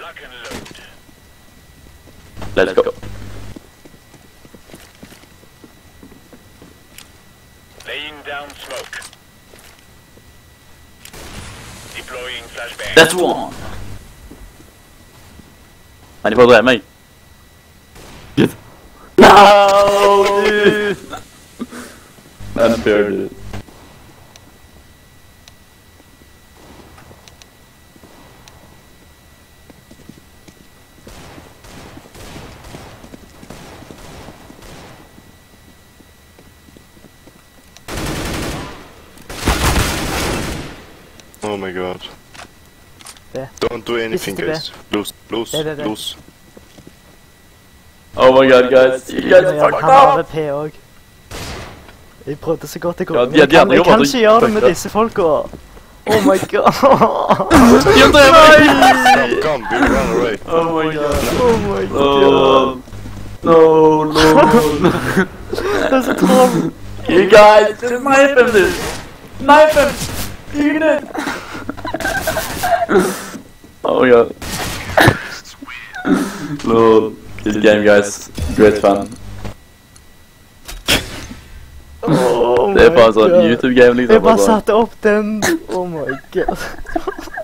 Let's go. Laying down smoke. Deploying flashbang. That's one. Ni får dra mig. No, dude. Unfair, dude. Oh my god. There. Don't do anything, guys. Lose. There. Oh my god, guys. You guys are fucked Han har up. AVP òg. Jeg prøvde så godt jeg kunne. Ja, Men jeg kan jobber ikke gjøre det med disse folka. Oh my god. You dare Come, we run away. Oh my god. Oh my god. No. Det er så troll. You guys, just knife him, dude. Knife him. You can it. Oh my god. Lol. Good game, guys. Great fun. Oh Det er my bare sånn god. YouTube-game liksom. Jeg bare satte opp den. Oh my god.